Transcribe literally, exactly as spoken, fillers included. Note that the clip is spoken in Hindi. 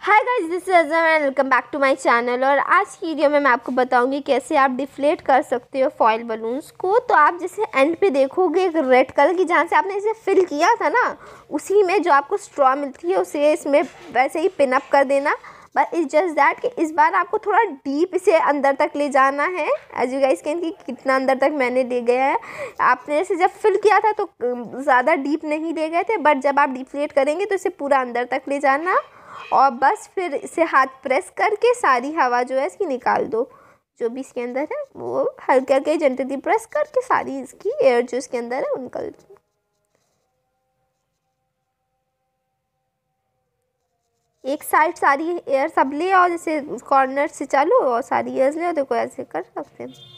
Hi guys, this is Azam and welcome back to my channel. और आज की वीडियो में मैं आपको बताऊंगी कैसे आप डिफ्लेट कर सकते हो फॉइल बलून्स को। तो आप जैसे एंड पे देखोगे एक रेड कलर की, जहाँ से आपने इसे फिल किया था ना, उसी में जो आपको स्ट्रॉ मिलती है उसे इसमें वैसे ही पिन अप कर देना। बट इट्स जस्ट दैट कि इस बार आपको थोड़ा डीप इसे अंदर तक ले जाना है। एज यू गाइस कैन कि कितना अंदर तक मैंने ले गया है। आपने इसे जब फिल किया था तो ज़्यादा डीप नहीं ले गए थे, बट जब आप डिफ्लेट करेंगे तो इसे पूरा अंदर तक ले जाना और बस फिर इसे हाथ प्रेस करके सारी हवा जो है इसकी निकाल दो। जो भी इसके अंदर है वो हल्के हल्के जेंटली प्रेस करके सारी इसकी एयर जो इसके अंदर है वो निकल दो। एक साइड सारी एयर सब ले और जैसे कॉर्नर से चालू और सारी एयर ले, देखो ऐसे कर सकते हैं।